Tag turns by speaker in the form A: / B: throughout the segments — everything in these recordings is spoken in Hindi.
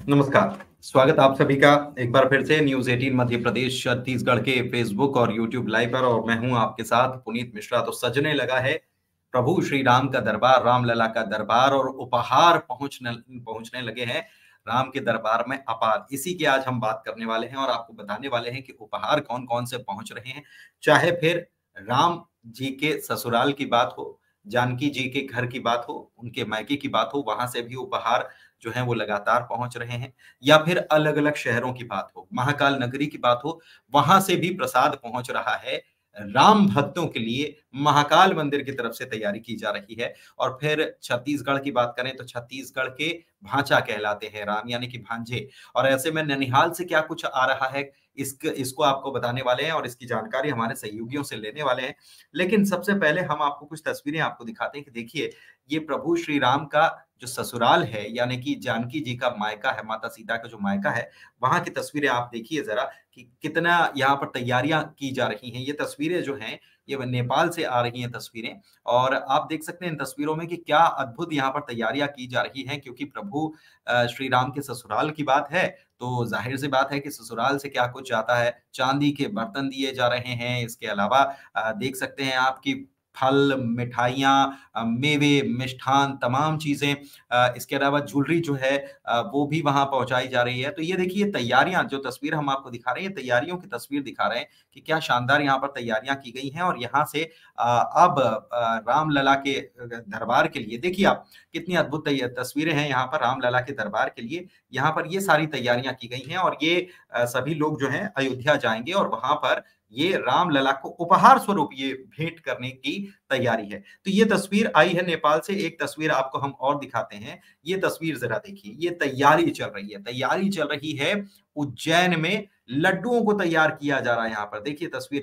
A: नमस्कार, स्वागत आप सभी का एक बार फिर से न्यूज़ 18 मध्य प्रदेश छत्तीसगढ़ के फेसबुक और यूट्यूब लाइव पर और मैं हूं आपके साथ पुनीत मिश्रा। तो सजने लगा है प्रभु श्री राम का दरबार, रामलला का दरबार और उपहार पहुंचने लगे हैं राम के दरबार में अपार। इसी की आज हम बात करने वाले हैं और आपको बताने वाले हैं कि उपहार कौन-कौन से पहुंच रहे हैं। चाहे फिर राम जी के ससुराल की बात हो, जानकी जी के घर की बात हो, उनके मायके की बात हो, वहां से भी उपहार जो हैं वो लगातार पहुंच रहे हैं, या फिर अलग-अलग शहरों की बात हो, महाकाल नगरी की बात हो, वहां से भी प्रसाद पहुंच रहा है। राम भक्तों के लिए महाकाल मंदिर की तरफ से तैयारी की जा रही है। और फिर छत्तीसगढ़ की बात करें तो छत्तीसगढ़ के भांचा कहलाते हैं राम, यानी कि भांजे। और ऐसे में ननिहाल से क्या कुछ आ रहा है, इसको आपको बताने वाले हैं और इसकी जानकारी हमारे सहयोगियों से लेने वाले हैं। लेकिन सबसे पहले हम आपको कुछ तस्वीरें आपको दिखाते हैं कि देखिए, ये प्रभु श्री राम का जो ससुराल है, यानी कि जानकी जी का मायका है, माता सीता का जो मायका है, वहाँ की तस्वीरें आप देखिए ज़रा कि कितना यहाँ पर तैयारियाँ की जा रही हैं। ये तस्वीरें जो हैं, ये नेपाल से आ रही हैं तस्वीरें, और आप देख सकते हैं इन तस्वीरों में कि क्या अद्भुत यहाँ पर तैयारियाँ की जा रही हैं, क्योंकि प्रभु श्री राम के ससुराल की बात है, तो ज़ाहिर-सी बात है कि ससुराल से क्या कुछ जाता है। चांदी के बर्तन दिए जा रहे हैं, इसके अलावा देख सकते हैं आप कि फल, मिठाइयाँ, मेवे, मिष्ठान, तमाम चीज़ें, इसके अलावा ज्वेलरी जो है वो भी वहाँ पहुँचाई जा रही है। तो ये देखिए तैयारियाँ, जो तस्वीर हम आपको दिखा रहे हैं, तैयारियों की तस्वीर दिखा रहे हैं कि क्या शानदार यहाँ पर तैयारियाँ की गई हैं। और यहाँ से अब रामलला के दरबार के लिए देखिए आप कितनी अद्भुत तस्वीरें हैं यहाँ पर रामलला के दरबार के लिए। यहाँ पर ये सारी तैयारियाँ की गई हैं और ये सभी लोग जो हैं अयोध्या जाएँगे और वहाँ पर ये रामलला को उपहार स्वरूप ये भेंट करने की तैयारी है। तो ये तस्वीर आई है नेपाल से। एक तस्वीर आपको हम और दिखाते हैं। ये तस्वीर ज़रा देखिए, ये तैयारी चल रही है। तैयारी चल रही है उज्जैन में, लड्डुओं को तैयार किया जा रहा है यहाँ पर। देखिए तस्वीर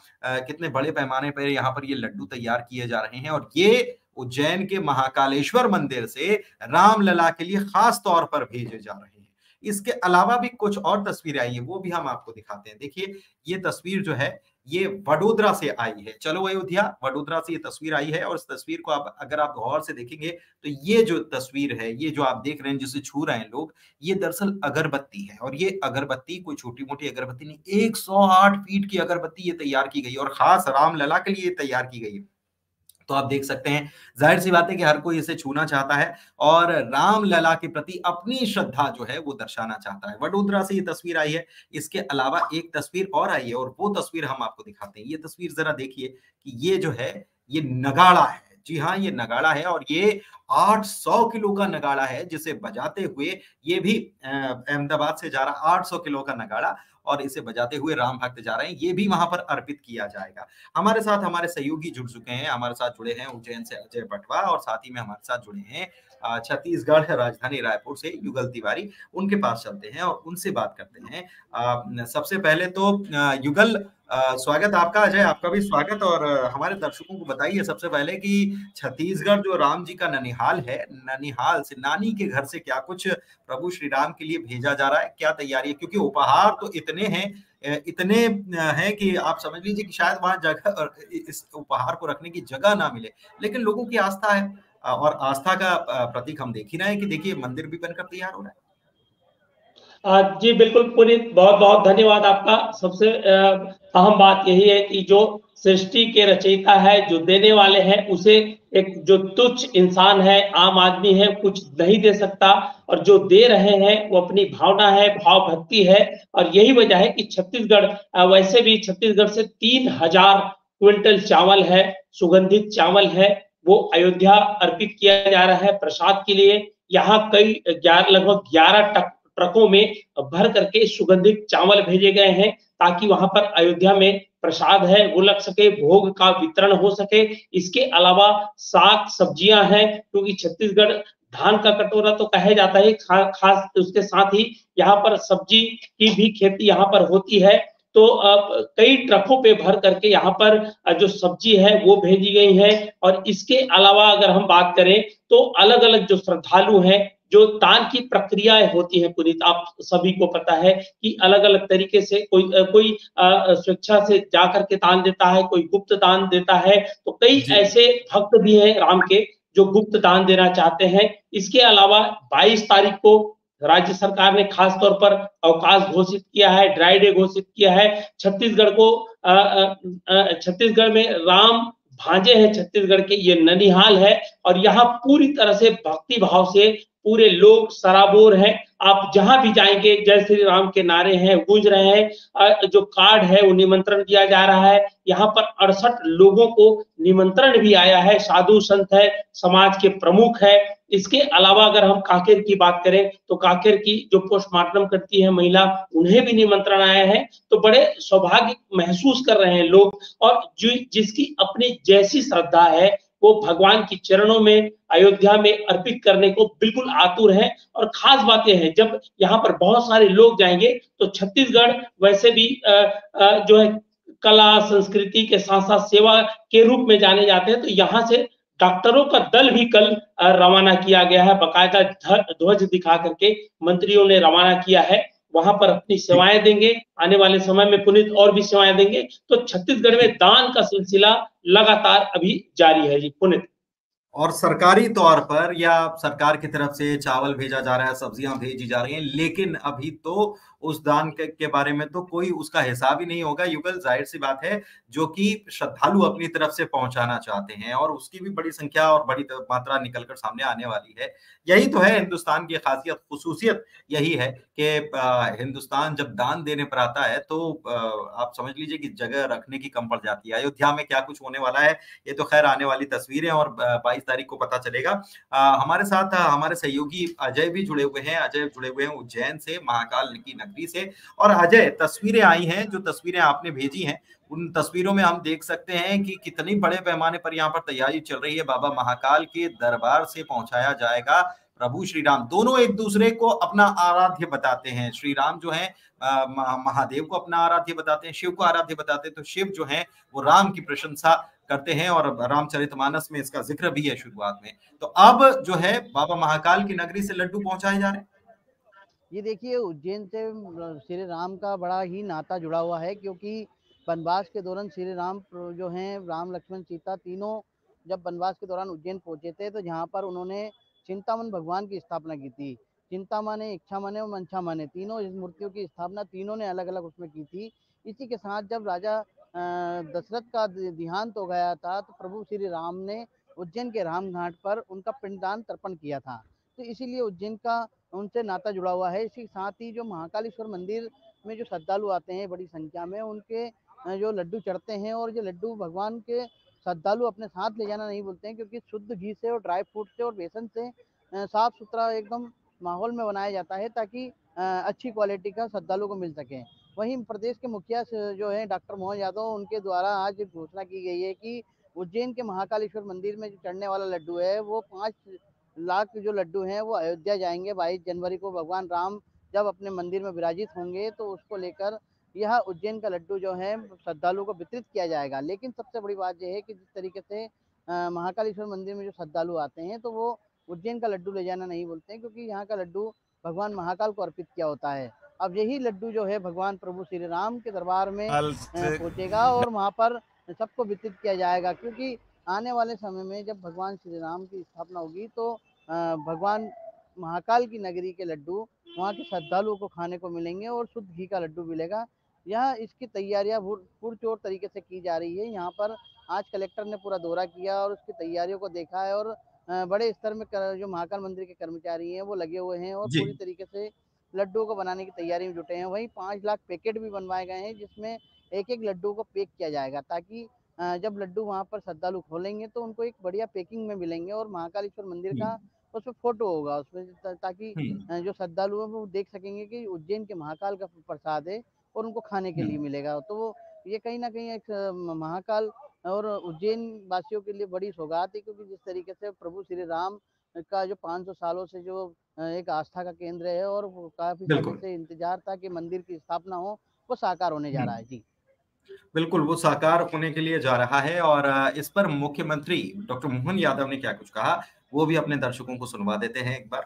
A: कितने बड़े पैमाने पर यहाँ पर ये लड्डू तैयार किए जा रहे हैं और ये उज्जैन के महाकालेश्वर मंदिर से रामलला के लिए खास तौर पर भेजे जा रहे हैं। इसके अलावा भी कुछ और तस्वीरें आई हैं, वो भी हम आपको दिखाते हैं। देखिए, ये तस्वीर जो है, ये वडोदरा से आई है। चलो अयोध्या, वडोदरा से ये तस्वीर आई है और इस तस्वीर को आप अगर आप गौर से देखेंगे तो ये जो तस्वीर है, ये जो आप देख रहे हैं, जिसे छू रहे हैं लोग, ये दरअसल अगरबत्ती है। और ये अगरबत्ती कोई छोटी-मोटी अगरबत्ती नहीं, 108 फीट की अगरबत्ती ये तैयार की गई है और खास रामलला के लिए तैयार की गई है। तो आप देख सकते हैं, ज़ाहिर-सी बात है कि हर कोई इसे छूना चाहता है और रामलला के प्रति अपनी श्रद्धा जो है वो दर्शाना चाहता है। वडोदरा से ये तस्वीर आई है। इसके अलावा एक तस्वीर और आई है और वो तस्वीर हम आपको दिखाते हैं। ये तस्वीर ज़रा देखिए कि ये जो है, ये नगाड़ा है। जी हाँ, ये नगाड़ा है और ये 800 किलो का नगाड़ा है, जिसे बजाते हुए ये भी अहमदाबाद से जा रहा 800 किलो का नगाड़ा, और इसे बजाते हुए राम भक्त जा रहे हैं। ये भी वहाँ पर अर्पित किया जाएगा। हमारे साथ हमारे सहयोगी जुड़ चुके हैं, हमारे साथ जुड़े हैं उज्जैन से अजय बटवा और साथ ही में हमारे साथ जुड़े हैं छत्तीसगढ़ राजधानी रायपुर से युगल तिवारी। उनके पास चलते हैं और उनसे बात करते हैं। सबसे पहले तो युगल, स्वागत आपका। अजय, आपका भी स्वागत। और हमारे दर्शकों को बताइए सबसे पहले कि छत्तीसगढ़ जो राम जी का ननिहाल है, ननिहाल से नानी के घर से क्या कुछ प्रभु श्री राम के लिए भेजा जा रहा है, क्या तैयारी है? क्योंकि उपहार तो इतने हैं, हैं कि आप समझ लीजिए कि शायद वहाँ जगह, इस उपहार को रखने की जगह ना मिले। लेकिन लोगों की आस्था है और आस्था का प्रतीक हम देख ही रहे हैं कि देखिए मंदिर भी बनकर तैयार हो रहा है।
B: जी बिल्कुल पुनीत, बहुत-बहुत धन्यवाद आपका। सबसे अहम बात यही है कि जो सृष्टि के रचयिता है, जो देने वाले हैं, उसे एक जो तुच्छ इंसान है, आम आदमी है, कुछ नहीं दे सकता, और जो दे रहे हैं वो अपनी भावना है, भाव भक्ति है। और यही वजह है कि छत्तीसगढ़, वैसे भी छत्तीसगढ़ से 3000 क्विंटल चावल है, सुगंधित चावल है, वो अयोध्या अर्पित किया जा रहा है प्रसाद के लिए। यहाँ लगभग 11 ट्रकों में भर करके सुगंधित चावल भेजे गए हैं, ताकि वहां पर अयोध्या में प्रसाद है वो लग सके, भोग का वितरण हो सके। इसके अलावा साग सब्जियां हैं, क्योंकि छत्तीसगढ़ धान का कटोरा तो कहा जाता है, खास उसके साथ ही यहाँ पर सब्जी की भी खेती यहाँ पर होती है। तो कई ट्रकों पे भर करके यहाँ पर जो सब्जी है वो भेजी गई है। और इसके अलावा अगर हम बात करें तो अलग अलग जो श्रद्धालु हैं, जो दान की प्रक्रियाएं होती है पुनीत, आप सभी को पता है कि अलग अलग तरीके से कोई स्वेच्छा से जाकर के दान देता है, कोई गुप्त दान देता है। तो कई ऐसे भक्त भी हैं राम के जो गुप्त दान देना चाहते हैं। इसके अलावा 22 तारीख को राज्य सरकार ने खास तौर पर अवकाश घोषित किया है, ड्राई डे घोषित किया है। छत्तीसगढ़ में राम भांजे हैं छत्तीसगढ़ के, ये ननिहाल है और यहाँ पूरी तरह से भक्ति भाव से पूरे लोग सराबोर हैं। आप जहां भी जाएंगे जय श्री राम के नारे हैं, गूंज रहे हैं। जो कार्ड है वो निमंत्रण दिया जा रहा है। यहाँ पर 68 लोगों को निमंत्रण भी आया है। साधु संत है, समाज के प्रमुख है। इसके अलावा अगर हम कांकेर की बात करें तो कांकेर की जो पोस्टमार्टम करती है महिला, उन्हें भी निमंत्रण आया है। तो बड़े सौभाग्य महसूस कर रहे हैं लोग। और जिसकी अपनी जैसी श्रद्धा है वो भगवान की चरणों में अयोध्या में अर्पित करने को बिल्कुल आतुर है। और खास बात यह है, जब यहाँ पर बहुत सारे लोग जाएंगे तो छत्तीसगढ़ वैसे भी जो है कला संस्कृति के साथ साथ सेवा के रूप में जाने जाते हैं। तो यहाँ से डॉक्टरों का दल भी कल रवाना किया गया है। बाकायदा ध्वज दिखा करके मंत्रियों ने रवाना किया है। वहां पर अपनी सेवाएं देंगे। आने वाले समय में पुनीत और भी सेवाएं देंगे। तो छत्तीसगढ़ में दान का सिलसिला लगातार अभी जारी है जी पुनीत।
A: और सरकारी तौर पर या सरकार की तरफ से चावल भेजा जा रहा है, सब्जियां भेजी जा रही हैं, लेकिन अभी तो उस दान के बारे में तो कोई उसका हिसाब ही नहीं होगा। युगल, जाहिर सी बात है, जो कि श्रद्धालु अपनी तरफ से पहुंचाना चाहते हैं और उसकी भी बड़ी संख्या और बड़ी मात्रा निकलकर सामने आने वाली है। यही तो है हिंदुस्तान की खासियत, खुसूसियत यही है कि हिंदुस्तान जब दान देने पर आता है तो आप समझ लीजिए कि जगह रखने की कम पड़ जाती है। अयोध्या में क्या कुछ होने वाला है ये तो खैर आने वाली तस्वीरें और 22 तारीख को पता चलेगा। हमारे साथ हमारे सहयोगी अजय भी जुड़े हुए हैं। अजय जुड़े हुए हैं उज्जैन से, महाकाल की नगरी से। और अजय, तस्वीरें आई हैं, जो तस्वीरें आपने भेजी हैं, उन तस्वीरों में हम देख सकते हैं कि कितनी बड़े पैमाने पर यहाँ पर तैयारी चल रही है। बाबा महाकाल के दरबार से पहुंचाया जाएगा प्रभु श्री राम। दोनों एक दूसरे को अपना आराध्य बताते हैं। श्री राम जो है महादेव को अपना आराध्य बताते हैं, शिव को आराध्य बताते हैं, तो शिव जो है वो राम की प्रशंसा करते हैं और रामचरितमानस में इसका जिक्र भी है शुरुआत में। तो अब जो है बाबा महाकाल की नगरी से लड्डू पहुंचाए जा रहे हैं।
C: ये देखिए, उज्जैन से श्री राम का बड़ा ही नाता जुड़ा हुआ है, क्योंकि वनवास के दौरान श्री राम जो हैं, राम लक्ष्मण सीता तीनों जब वनवास के दौरान उज्जैन पहुंचे थे तो जहाँ पर उन्होंने चिंतामन भगवान की स्थापना की थी। चिंता माने, इच्छा माने और मंशा माने, तीनों इस मूर्तियों की स्थापना तीनों ने अलग अलग उसमें की थी। इसी के साथ जब राजा दशरथ का देहांत हो गया था तो प्रभु श्री राम ने उज्जैन के राम घाट पर उनका पिंडदान तर्पण किया था। तो इसीलिए उज्जैन का उनसे नाता जुड़ा हुआ है। इसी साथ ही जो महाकालेश्वर मंदिर में जो श्रद्धालु आते हैं बड़ी संख्या में, उनके जो लड्डू चढ़ते हैं, और जो लड्डू भगवान के श्रद्धालु अपने साथ ले जाना नहीं बोलते हैं, क्योंकि शुद्ध घी से और ड्राई फ्रूट से और बेसन से साफ सुथरा एकदम माहौल में बनाया जाता है, ताकि अच्छी क्वालिटी का श्रद्धालु को मिल सके। वहीं प्रदेश के मुखिया जो है डॉक्टर मोहन यादव, उनके द्वारा आज घोषणा की गई है कि उज्जैन के महाकालेश्वर मंदिर में जो चढ़ने वाला लड्डू है वो 5 लाख जो लड्डू हैं वो अयोध्या जाएंगे। 22 जनवरी को भगवान राम जब अपने मंदिर में विराजित होंगे तो उसको लेकर यह उज्जैन का लड्डू जो है श्रद्धालुओं को वितरित किया जाएगा। लेकिन सबसे बड़ी बात यह है कि जिस तरीके से महाकालेश्वर मंदिर में जो श्रद्धालु आते हैं तो वो उज्जैन का लड्डू ले जाना नहीं बोलते हैं, क्योंकि यहाँ का लड्डू भगवान महाकाल को अर्पित किया होता है। अब यही लड्डू जो है भगवान प्रभु श्री राम के दरबार में पहुँचेगा और वहाँ पर सबको वितरित किया जाएगा, क्योंकि आने वाले समय में जब भगवान श्री राम की स्थापना होगी तो भगवान महाकाल की नगरी के लड्डू वहाँ के श्रद्धालुओं को खाने को मिलेंगे और शुद्ध घी का लड्डू मिलेगा। यह इसकी तैयारियां पुरजोर तरीके से की जा रही है। यहाँ पर आज कलेक्टर ने पूरा दौरा किया और उसकी तैयारियों को देखा है, और बड़े स्तर में जो महाकाल मंदिर के कर्मचारी हैं वो लगे हुए हैं और पूरी तरीके से लड्डू को बनाने की तैयारी में जुटे हैं। वहीं 5 लाख पैकेट भी बनवाए गए हैं, जिसमें एक एक लड्डू को पैक किया जाएगा, ताकि जब लड्डू वहाँ पर श्रद्धालु खोलेंगे तो उनको एक बढ़िया पैकिंग में मिलेंगे और महाकालेश्वर मंदिर का उसमें फोटो होगा उसमें, ताकि जो श्रद्धालु हैं वो देख सकेंगे कि उज्जैन के महाकाल का प्रसाद है और उनको खाने के लिए मिलेगा। तो वो ये कहीं ना कहीं एक महाकाल और उज्जैन वासियों के लिए बड़ी सौगात है, क्योंकि जिस तरीके से प्रभु श्री राम का जो 500 सालों से जो एक आस्था का केंद्र है और काफी समय से इंतजार था कि मंदिर की स्थापना हो, वो साकार होने जा रहा है। जी
A: बिल्कुल, वो साकार होने के लिए जा रहा है। और इस पर मुख्यमंत्री डॉक्टर मोहन यादव ने क्या कुछ कहा वो भी अपने दर्शकों को सुनवा देते हैं एक बार।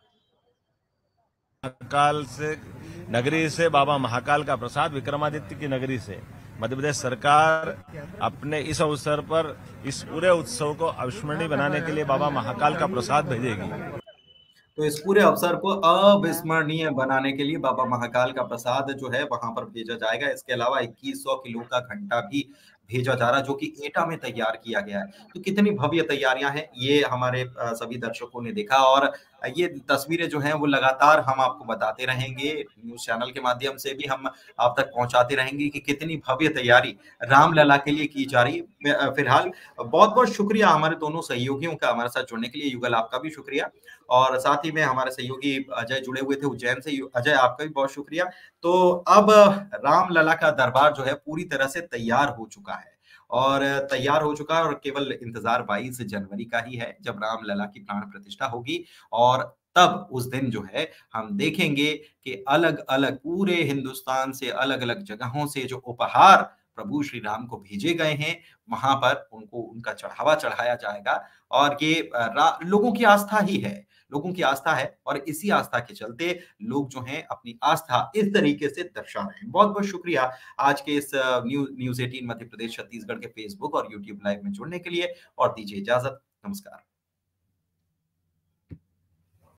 D: महाकाल से नगरी से बाबा महाकाल का प्रसाद विक्रमादित्य की नगरी से मध्य प्रदेश सरकार अपने इस अवसर पर इस पूरे उत्सव को अविस्मरणीय बनाने के लिए बाबा महाकाल का प्रसाद भेजेगी।
A: तो इस पूरे अवसर को अविस्मरणीय बनाने के लिए बाबा महाकाल का प्रसाद जो है वहां पर भेजा जाएगा। इसके अलावा 2100 किलो का घंटा भी भेजा जा रहा है, जो कि एटा में तैयार किया गया है। तो कितनी भव्य तैयारियां हैं, ये हमारे सभी दर्शकों ने देखा और ये तस्वीरें जो हैं वो लगातार हम आपको बताते रहेंगे। न्यूज़ चैनल के माध्यम से भी हम आप तक पहुंचाते रहेंगे कि कितनी भव्य तैयारी रामलला के लिए की जा रही है। फिलहाल बहुत-बहुत शुक्रिया हमारे दोनों सहयोगियों का हमारे साथ जुड़ने के लिए। युगल, आपका भी शुक्रिया और साथ ही में हमारे सहयोगी अजय जुड़े हुए थे उज्जैन से। अजय, आपका भी बहुत शुक्रिया। तो अब रामलला का दरबार जो है पूरी तरह से तैयार हो चुका है और तैयार हो चुका है और केवल इंतजार 22 जनवरी का ही है, जब रामलला की प्राण प्रतिष्ठा होगी और तब उस दिन जो है हम देखेंगे कि अलग-अलग पूरे हिंदुस्तान से अलग-अलग जगहों से जो उपहार प्रभु श्री राम को भेजे गए हैं, वहां पर उनको उनका चढ़ावा चढ़ाया जाएगा और ये लोगों की आस्था ही है। लोगों की आस्था है और इसी आस्था के चलते लोग जो हैं अपनी आस्था इस तरीके से दर्शा रहे हैं। बहुत-बहुत शुक्रिया आज के इस न्यूज़ 18 मध्य प्रदेश छत्तीसगढ़ के फेसबुक और यूट्यूब लाइव में जुड़ने के लिए और दीजिए इजाजत। नमस्कार।